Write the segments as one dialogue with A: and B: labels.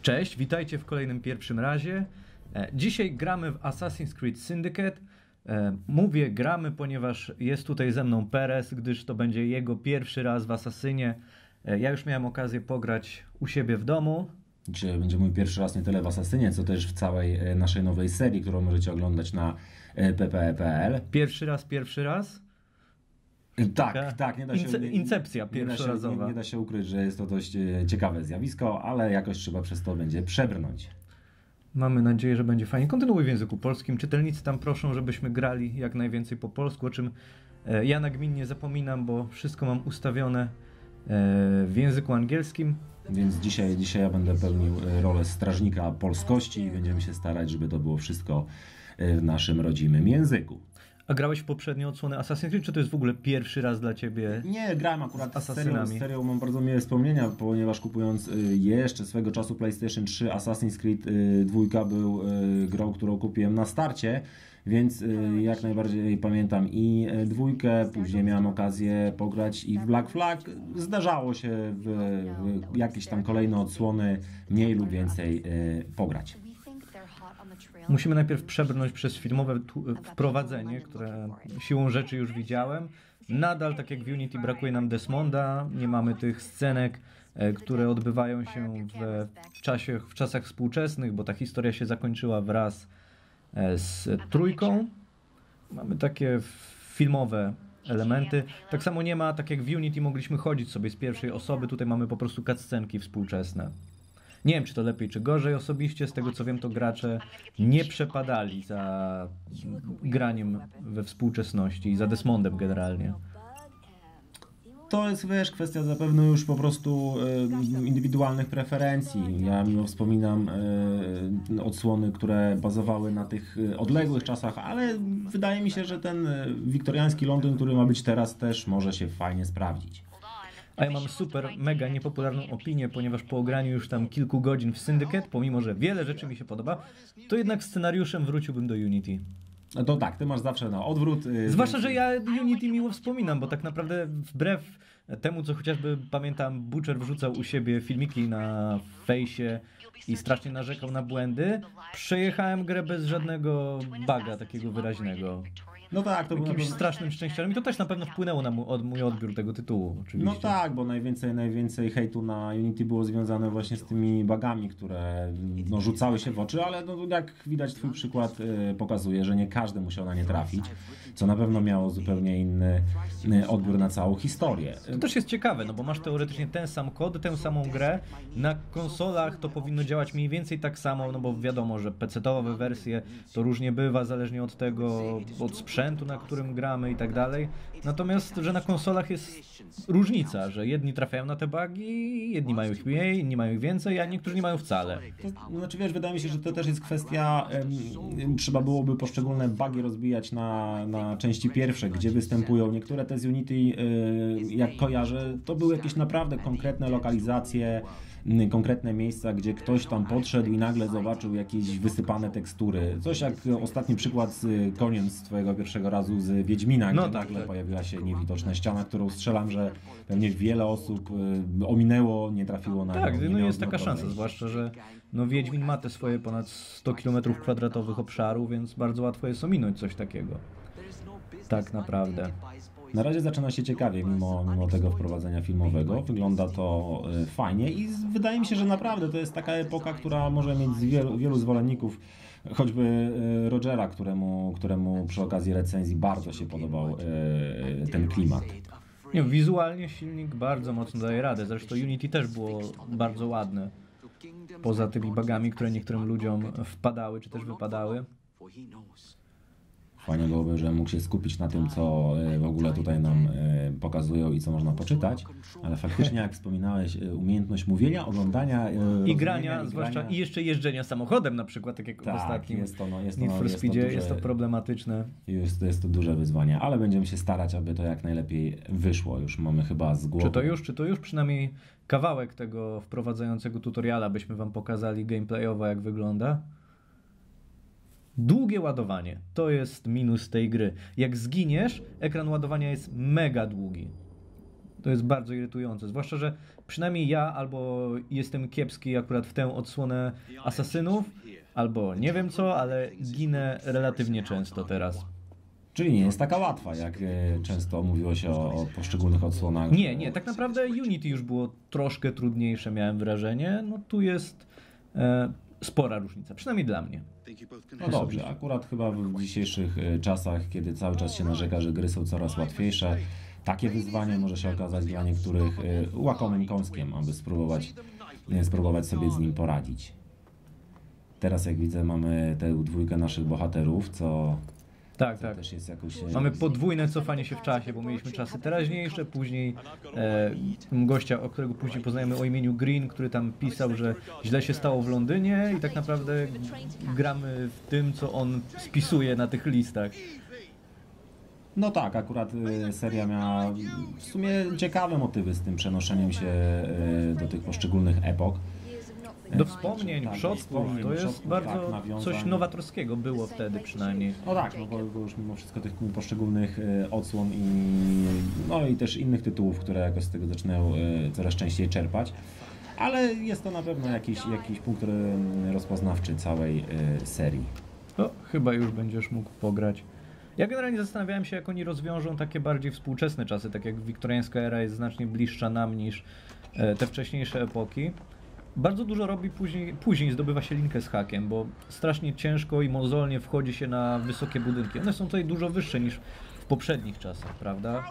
A: Cześć, witajcie w kolejnym pierwszym razie. Dzisiaj gramy w Assassin's Creed Syndicate. Mówię gramy, ponieważ jest tutaj ze mną Perez, gdyż to będzie jego pierwszy raz w Assassinie. Ja już miałem okazję pograć u siebie w domu.
B: Dzisiaj będzie mój pierwszy raz nie tyle w Assassinie, co też w całej naszej nowej serii, którą możecie oglądać na ppe.pl.
A: Pierwszy raz?
B: Tak, nie da się...
A: Incepcja pierwszorazowa.
B: Nie da się ukryć, że jest to dość ciekawe zjawisko, ale jakoś trzeba przez to będzie przebrnąć.
A: Mamy nadzieję, że będzie fajnie. Kontynuuj w języku polskim. Czytelnicy tam proszą, żebyśmy grali jak najwięcej po polsku, o czym ja nagminnie zapominam, bo wszystko mam ustawione w języku angielskim.
B: Więc dzisiaj ja będę pełnił rolę strażnika polskości i będziemy się starać, żeby to było wszystko w naszym rodzimym języku.
A: A grałeś w poprzednie odsłony Assassin's Creed, czy to jest w ogóle pierwszy raz dla Ciebie?
B: Nie, grałem akurat z serią mam bardzo miłe wspomnienia, ponieważ kupując jeszcze swego czasu PlayStation 3, Assassin's Creed 2 był grą, którą kupiłem na starcie, więc jak najbardziej pamiętam i dwójkę, później miałem okazję pograć i w Black Flag. Zdarzało się w jakieś tam kolejne odsłony mniej lub więcej pograć.
A: Musimy najpierw przebrnąć przez filmowe wprowadzenie, które siłą rzeczy już widziałem. Nadal, tak jak w Unity, brakuje nam Desmonda, nie mamy tych scenek, które odbywają się w czasach współczesnych, bo ta historia się zakończyła wraz z trójką. Mamy takie filmowe elementy. Tak samo nie ma, tak jak w Unity mogliśmy chodzić sobie z pierwszej osoby, tutaj mamy po prostu cutscenki współczesne. Nie wiem, czy to lepiej, czy gorzej. Osobiście, z tego co wiem, to gracze nie przepadali za graniem we współczesności i za Desmondem generalnie.
B: To jest, wiesz, kwestia zapewne już po prostu indywidualnych preferencji. Ja mimo wspominam odsłony, które bazowały na tych odległych czasach, ale wydaje mi się, że ten wiktoriański Londyn, który ma być teraz, też może się fajnie sprawdzić.
A: A ja mam super, mega niepopularną opinię, ponieważ po ograniu już tam kilku godzin w Syndicate, pomimo że wiele rzeczy mi się podoba, to jednak scenariuszem wróciłbym do Unity.
B: No to tak, ty masz zawsze na odwrót.
A: Zwłaszcza, że ja Unity miło wspominam, bo tak naprawdę wbrew temu, co chociażby pamiętam, Butcher wrzucał u siebie filmiki na fejsie i strasznie narzekał na błędy, przejechałem grę bez żadnego buga takiego wyraźnego.
B: No tak, to
A: jakimś strasznym szczęściarem i to też na pewno wpłynęło na mój odbiór tego tytułu, oczywiście.
B: No tak, bo najwięcej hejtu na Unity było związane właśnie z tymi bugami, które rzucały się w oczy, ale jak widać twój przykład pokazuje, że nie każdy musiał na nie trafić, co na pewno miało zupełnie inny odbiór na całą historię.
A: To też jest ciekawe, no bo masz teoretycznie ten sam kod, tę samą grę, na konsolach to powinno działać mniej więcej tak samo, no bo wiadomo, że PC-owe wersje to różnie bywa, zależnie od tego, od sprzętu, na którym gramy i tak dalej. Natomiast, że na konsolach jest różnica, że jedni trafiają na te bugi, jedni mają ich mniej, inni mają ich więcej, a niektórzy nie mają wcale.
B: To znaczy, wiesz, wydaje mi się, że to też jest kwestia, trzeba byłoby poszczególne bugi rozbijać na części pierwsze, gdzie występują. Niektóre te z Unity, jak kojarzę, to były jakieś naprawdę konkretne lokalizacje, konkretne miejsca, gdzie ktoś tam podszedł i nagle zobaczył jakieś wysypane tekstury. Coś jak ostatni przykład z koniem z twojego pierwszego razu z Wiedźmina, gdzie nagle pojawiła się niewidoczna ściana, którą strzelam, że pewnie wiele osób ominęło, nie trafiło na nią.
A: Tak, no jest taka szansa, zwłaszcza, że Wiedźmin ma te swoje ponad 100 km² obszaru, więc bardzo łatwo jest ominąć coś takiego. Tak naprawdę.
B: Na razie zaczyna się ciekawie, mimo tego wprowadzenia filmowego. Wygląda to fajnie i wydaje mi się, że naprawdę to jest taka epoka, która może mieć wielu zwolenników, choćby Rogera, któremu przy okazji recenzji bardzo się podobał ten klimat.
A: Nie, wizualnie silnik bardzo mocno daje radę, zresztą Unity też było bardzo ładne. Poza tymi bugami, które niektórym ludziom wpadały, czy też wypadały.
B: Fajnie byłoby, że mógł się skupić na tym, co w ogóle tutaj nam pokazują i co można poczytać, ale faktycznie, jak wspominałeś, umiejętność mówienia, oglądania
A: i grania, zwłaszcza i jeszcze jeżdżenia samochodem na przykład, tak jak w ostatnim Need for Speedzie, jest to problematyczne.
B: Jest to duże wyzwanie, ale będziemy się starać, aby to jak najlepiej wyszło. Już mamy chyba z głowy.
A: Czy to już przynajmniej kawałek tego wprowadzającego tutoriala byśmy wam pokazali gameplayowo, jak wygląda? Długie ładowanie to jest minus tej gry. Jak zginiesz, ekran ładowania jest mega długi. To jest bardzo irytujące, zwłaszcza, że przynajmniej ja albo jestem kiepski akurat w tę odsłonę asasynów, albo nie wiem co, ale ginę relatywnie często teraz.
B: Czyli nie jest taka łatwa, jak często mówiło się o poszczególnych odsłonach.
A: Nie, tak naprawdę Unity już było troszkę trudniejsze, miałem wrażenie. No tu jest spora różnica, przynajmniej dla mnie.
B: No dobrze, akurat chyba w dzisiejszych czasach, kiedy cały czas się narzeka, że gry są coraz łatwiejsze, takie wyzwanie może się okazać dla niektórych łakomym kąskiem, aby spróbować sobie z nim poradzić. Teraz jak widzę, mamy tę dwójkę naszych bohaterów, co
A: Tak.
B: też jest jakoś...
A: Mamy podwójne cofanie się w czasie, bo mieliśmy czasy teraźniejsze, później gościa, o którego później poznajemy o imieniu Green, który tam pisał, że źle się stało w Londynie i tak naprawdę gramy w tym, co on spisuje na tych listach.
B: No tak, akurat seria miała w sumie ciekawe motywy z tym przenoszeniem się do tych poszczególnych epok.
A: Do wspomnień, przodków,
B: wspomnień,
A: to jest
B: przodków,
A: bardzo
B: nawiązań.
A: coś nowatorskiego było wtedy przynajmniej.
B: No tak, no bo już mimo wszystko tych poszczególnych odsłon i też innych tytułów, które jakoś z tego zaczynają coraz częściej czerpać. Ale jest to na pewno jakiś punkt rozpoznawczy całej serii.
A: No, chyba już będziesz mógł pograć. Ja generalnie zastanawiałem się, jak oni rozwiążą takie bardziej współczesne czasy, tak jak wiktoriańska era jest znacznie bliższa nam niż te wcześniejsze epoki. Bardzo dużo robi później zdobywa się linkę z hakiem, bo strasznie ciężko i mozolnie wchodzi się na wysokie budynki. One są tutaj dużo wyższe niż w poprzednich czasach, prawda?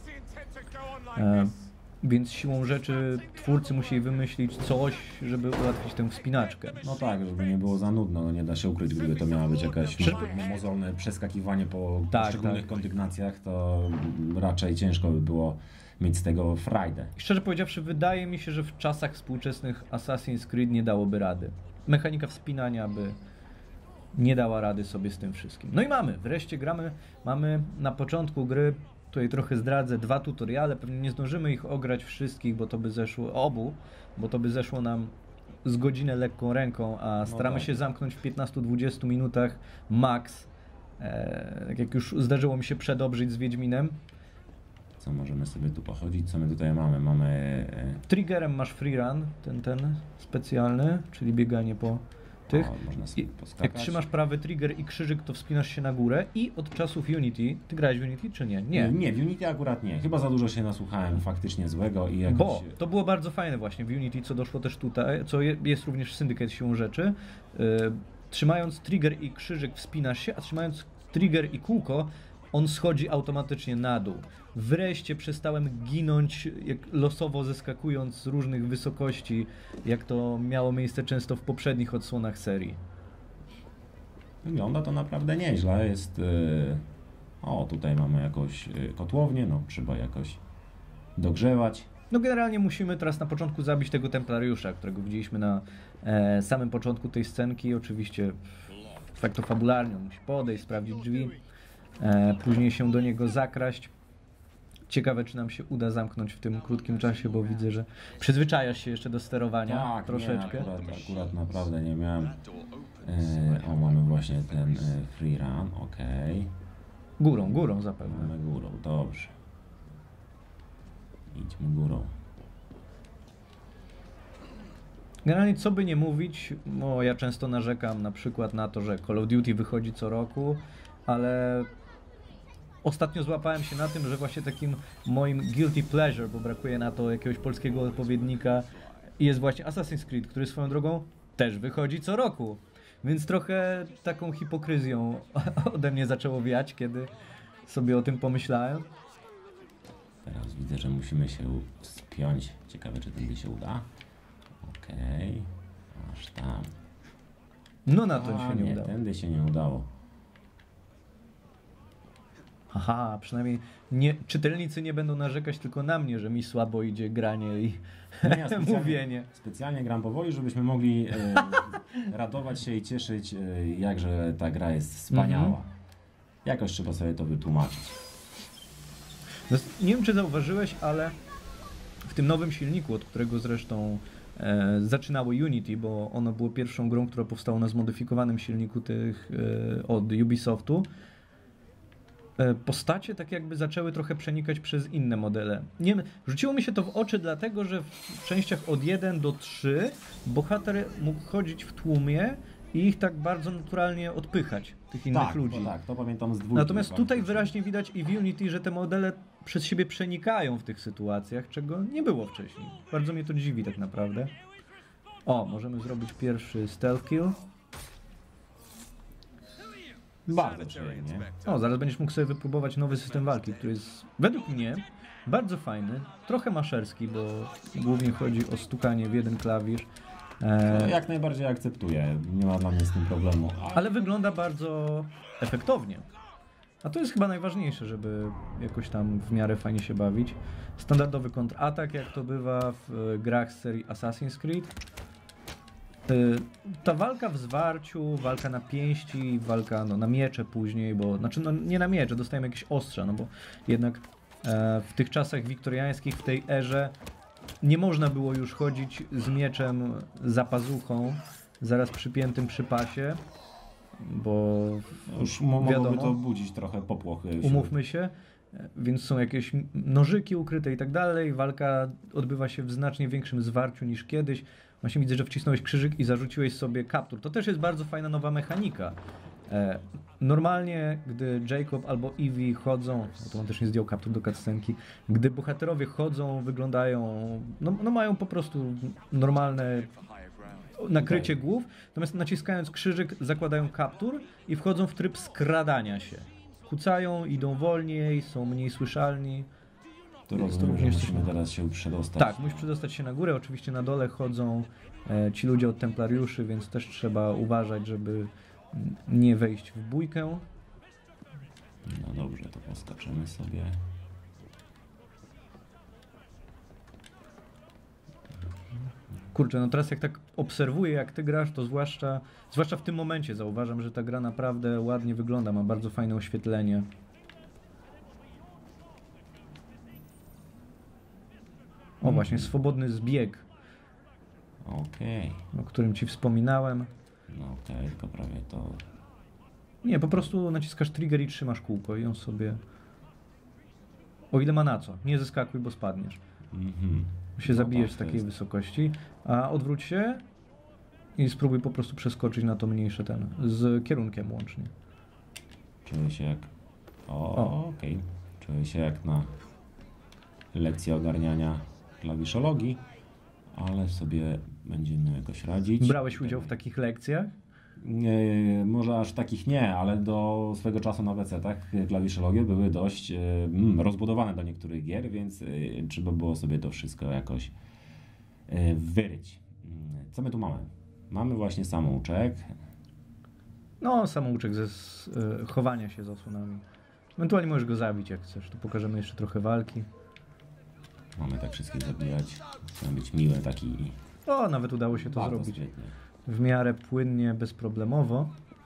A: Więc siłą rzeczy twórcy musieli wymyślić coś, żeby ułatwić tę wspinaczkę.
B: No tak, żeby nie było za nudno, no nie da się ukryć, gdyby to miało być jakaś mozolne przeskakiwanie po poszczególnych kondygnacjach, to raczej ciężko by było mieć z tego frajdę.
A: Szczerze powiedziawszy, wydaje mi się, że w czasach współczesnych Assassin's Creed nie dałoby rady. Mechanika wspinania by nie dała rady sobie z tym wszystkim. No i wreszcie mamy na początku gry, tutaj trochę zdradzę, 2 tutoriale, pewnie nie zdążymy ich ograć wszystkich, bo to by zeszło nam z godzinę lekką ręką, a staramy się zamknąć w 15-20 minutach max, tak jak już zdarzyło mi się przedobrzyć z Wiedźminem.
B: Co możemy sobie tu pochodzić? Co my tutaj mamy? Mamy...
A: Triggerem masz freerun, ten specjalny, czyli bieganie po tych.
B: Można sobie poskakać.
A: Jak trzymasz prawy trigger i krzyżyk, to wspinasz się na górę i od czasów Unity, ty grałeś w Unity czy nie?
B: Nie, w Unity akurat nie. Chyba za dużo się nasłuchałem faktycznie złego i jakoś...
A: Bo to było bardzo fajne właśnie w Unity, co doszło też tutaj, co jest również w Syndicate siłą rzeczy. Trzymając trigger i krzyżyk wspinasz się, a trzymając trigger i kółko on schodzi automatycznie na dół. Wreszcie przestałem ginąć, losowo zeskakując z różnych wysokości, jak to miało miejsce często w poprzednich odsłonach serii.
B: Wygląda to naprawdę nieźle. Jest... tutaj mamy jakąś kotłownię, trzeba jakoś dogrzewać.
A: No generalnie musimy teraz na początku zabić tego templariusza, którego widzieliśmy na samym początku tej scenki. Oczywiście faktofabularnie on musi podejść, sprawdzić drzwi. Później się do niego zakraść. Ciekawe, czy nam się uda zamknąć w tym krótkim czasie, bo widzę, że przyzwyczajasz się jeszcze do sterowania troszeczkę.
B: Nie, akurat naprawdę nie miałem. Mamy właśnie ten free run, okej.
A: Górą zapewne.
B: Mamy górą, dobrze. Idźmy górą.
A: Generalnie co by nie mówić, ja często narzekam na przykład na to, że Call of Duty wychodzi co roku, ale ostatnio złapałem się na tym, że właśnie takim moim guilty pleasure, bo brakuje na to jakiegoś polskiego odpowiednika, jest właśnie Assassin's Creed, który swoją drogą też wychodzi co roku. Więc trochę taką hipokryzją ode mnie zaczęło wiać, kiedy sobie o tym pomyślałem.
B: Teraz widzę, że musimy się spiąć. Ciekawe, czy tędy się uda. Okej. Aż tam.
A: No na to się nie udało.
B: Tędy się nie udało.
A: Aha, przynajmniej czytelnicy nie będą narzekać tylko na mnie, że mi słabo idzie granie i mówienie.
B: Specjalnie gram powoli, żebyśmy mogli radować się i cieszyć, jakże ta gra jest wspaniała. Jakoś trzeba sobie to wytłumaczyć.
A: No, nie wiem, czy zauważyłeś, ale w tym nowym silniku, od którego zresztą zaczynało Unity, bo ono było pierwszą grą, która powstała na zmodyfikowanym silniku od Ubisoftu, postacie tak jakby zaczęły trochę przenikać przez inne modele. Nie wiem, rzuciło mi się to w oczy dlatego, że w częściach od 1 do 3 bohater mógł chodzić w tłumie i ich tak bardzo naturalnie odpychać, tych innych ludzi.
B: To pamiętam z 2.
A: Natomiast tutaj wyraźnie widać i w Unity, że te modele przez siebie przenikają w tych sytuacjach, czego nie było wcześniej. Bardzo mnie to dziwi tak naprawdę. O, możemy zrobić pierwszy stealth kill.
B: Bardzo przyjemnie.
A: O, zaraz będziesz mógł sobie wypróbować nowy system walki, który jest według mnie bardzo fajny, trochę maszerski, bo głównie chodzi o stukanie w jeden klawisz.
B: Jak najbardziej akceptuję, nie ma dla mnie z tym problemu.
A: Ale wygląda bardzo efektownie. A to jest chyba najważniejsze, żeby jakoś tam w miarę fajnie się bawić. Standardowy kontratak, jak to bywa w grach z serii Assassin's Creed. Ta walka w zwarciu, walka na pięści, walka na miecze później, bo znaczy nie na miecze, dostajemy jakieś ostrza, no bo jednak w tych czasach wiktoriańskich, w tej erze nie można było już chodzić z mieczem za pazuchą, zaraz przypiętym przy pasie, bo
B: już mogłoby to budzić trochę popłochy.
A: Umówmy się, więc są jakieś nożyki ukryte i tak dalej. Walka odbywa się w znacznie większym zwarciu niż kiedyś. Właśnie widzę, że wcisnąłeś krzyżyk i zarzuciłeś sobie kaptur. To też jest bardzo fajna nowa mechanika. Normalnie, gdy Jacob albo Evie chodzą, to on też nie zdjął kaptur do cutscenki, gdy bohaterowie chodzą, wyglądają, no mają po prostu normalne nakrycie głów, natomiast naciskając krzyżyk zakładają kaptur i wchodzą w tryb skradania się. Kucają, idą wolniej, są mniej słyszalni.
B: To rozumiem, że musimy teraz się przedostać.
A: Tak, musisz przedostać się na górę. Oczywiście na dole chodzą ci ludzie od templariuszy, więc też trzeba uważać, żeby nie wejść w bójkę.
B: No dobrze, to poskaczymy sobie.
A: Kurczę, no teraz jak tak obserwuję, jak ty grasz, to zwłaszcza w tym momencie zauważam, że ta gra naprawdę ładnie wygląda, ma bardzo fajne oświetlenie. O, właśnie, swobodny zbieg.
B: Okej.
A: O którym ci wspominałem.
B: No okej, tylko prawie to...
A: Nie, po prostu naciskasz trigger i trzymasz kółko i on sobie... O ile ma na co. Nie zeskakuj, bo spadniesz. Się zabijesz z takiej wysokości, a odwróć się i spróbuj po prostu przeskoczyć na to mniejsze z kierunkiem łącznie.
B: Czuję się jak... Okej. Czuję się jak na lekcji ogarniania klawiszologii, ale sobie będziemy jakoś radzić.
A: Brałeś udział w takich lekcjach?
B: Może aż takich nie, ale do swego czasu na PC-tach klawiszologie były dość rozbudowane do niektórych gier, więc trzeba było sobie to wszystko jakoś wyryć. Co my tu mamy? Mamy właśnie samouczek.
A: No, samouczek ze chowania się za osłonami. Ewentualnie możesz go zabić, jak chcesz. Tu pokażemy jeszcze trochę walki.
B: Mamy tak wszystkich zabijać. Ma być miły taki...
A: O, nawet udało się to zrobić.
B: Świetnie.
A: W miarę płynnie, bezproblemowo.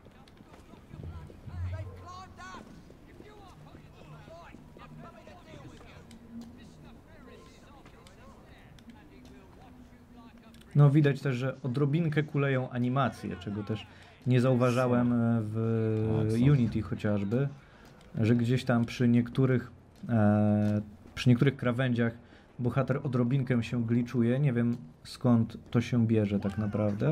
A: No widać też, że odrobinkę kuleją animacje, czego też nie zauważałem w Unity chociażby, że gdzieś tam przy niektórych krawędziach bohater odrobinkę się gliczuje. Nie wiem skąd to się bierze tak naprawdę.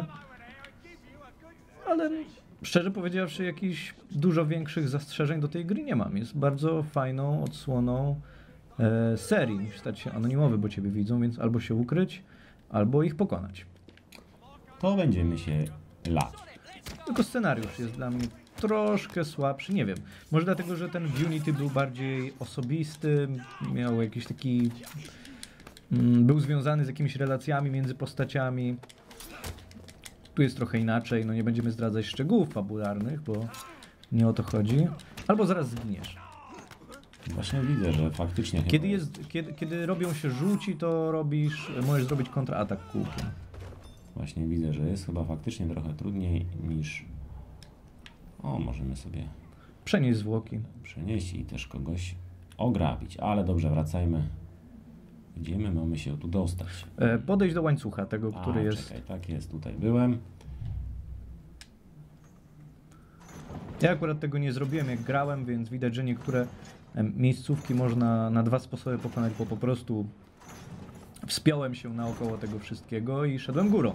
A: Ale szczerze powiedziawszy, jakichś dużo większych zastrzeżeń do tej gry nie mam. Jest bardzo fajną odsłoną serii. Musi stać się anonimowy, bo ciebie widzą, więc albo się ukryć, albo ich pokonać.
B: To będziemy się lać.
A: Tylko scenariusz jest dla mnie troszkę słabszy, nie wiem. Może dlatego, że ten w Unity był bardziej osobisty, miał jakiś taki... był związany z jakimiś relacjami między postaciami. Tu jest trochę inaczej, no nie będziemy zdradzać szczegółów fabularnych, bo nie o to chodzi. Albo zaraz zginiesz.
B: Właśnie widzę, że faktycznie...
A: Kiedy robią się żółci, to możesz zrobić kontratak kółkiem.
B: Właśnie widzę, że jest chyba faktycznie trochę trudniej niż... O, możemy sobie...
A: Przenieść zwłoki.
B: Przenieść i też kogoś ograbić. Ale dobrze, wracajmy. Gdzie my mamy się tu dostać?
A: Podejść do łańcucha, tego, który jest...
B: Czekaj, tak jest, tutaj byłem.
A: Ja akurat tego nie zrobiłem jak grałem, więc widać, że niektóre miejscówki można na 2 sposoby pokonać, bo po prostu wspiąłem się naokoło tego wszystkiego i szedłem górą.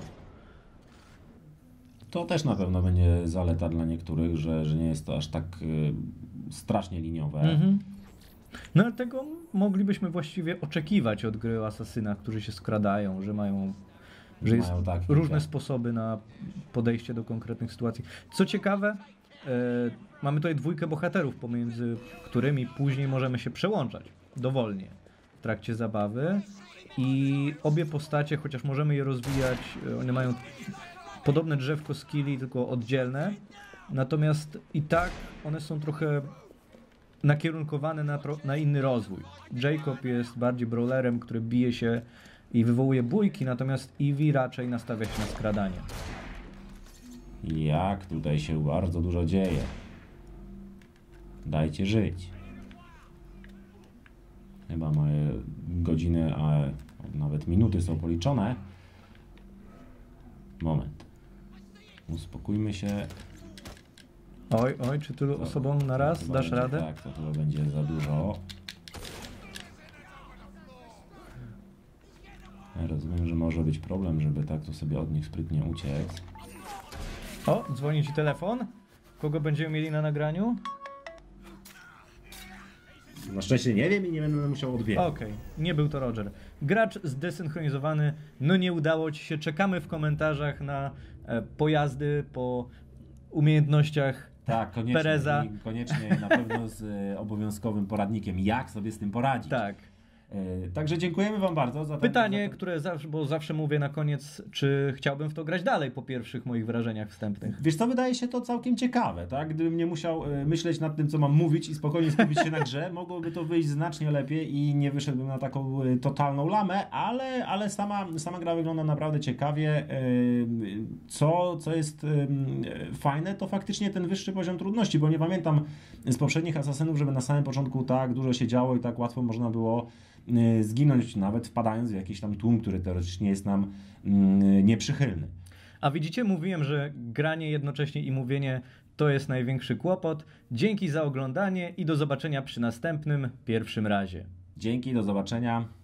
B: To też na pewno będzie zaleta dla niektórych, że nie jest to aż tak strasznie liniowe.
A: No ale tego moglibyśmy właściwie oczekiwać od gry o asasynach, którzy się skradają, że mają jest różne sposoby na podejście do konkretnych sytuacji. Co ciekawe, mamy tutaj 2 bohaterów, pomiędzy którymi później możemy się przełączać dowolnie w trakcie zabawy i obie postacie, chociaż możemy je rozwijać, one mają podobne drzewko skilli, tylko oddzielne, natomiast i tak one są trochę nakierunkowane na inny rozwój. Jacob jest bardziej brawlerem, który bije się i wywołuje bójki, natomiast Evie raczej nastawia się na skradanie.
B: Jak tutaj się bardzo dużo dzieje. Dajcie żyć. Chyba moje godziny, a nawet minuty są policzone. Moment. Uspokójmy się.
A: Oj, czy tylu osobom na raz dasz
B: będzie,
A: radę?
B: Tak, to będzie za dużo. Ja rozumiem, że może być problem, żeby tak tu sobie od nich sprytnie uciec.
A: O, dzwoni ci telefon. Kogo będziemy mieli na nagraniu?
B: Na szczęście nie wiem i nie będę musiał odbierać.
A: Okej, nie był to Roger. Gracz zdesynchronizowany, no nie udało ci się. Czekamy w komentarzach na pojazdy po umiejętnościach
B: tak, koniecznie,
A: Pereza.
B: Koniecznie na pewno z obowiązkowym poradnikiem, jak sobie z tym poradzić.
A: Tak.
B: Także dziękujemy wam bardzo za
A: pytanie, które zawsze mówię na koniec, czy chciałbym w to grać dalej po pierwszych moich wrażeniach wstępnych.
B: Wiesz co, wydaje się to całkiem ciekawe, tak? Gdybym nie musiał myśleć nad tym, co mam mówić i spokojnie skupić się na grze, mogłoby to wyjść znacznie lepiej i nie wyszedłbym na taką totalną lamę, ale sama gra wygląda naprawdę ciekawie. Co jest fajne, to faktycznie ten wyższy poziom trudności, bo nie pamiętam z poprzednich Asasynów, żeby na samym początku tak dużo się działo i tak łatwo można było zginąć, nawet wpadając w jakiś tam tłum, który teoretycznie jest nam nieprzychylny.
A: A widzicie, mówiłem, że granie jednocześnie i mówienie to jest największy kłopot. Dzięki za oglądanie i do zobaczenia przy następnym pierwszym razie.
B: Dzięki, do zobaczenia.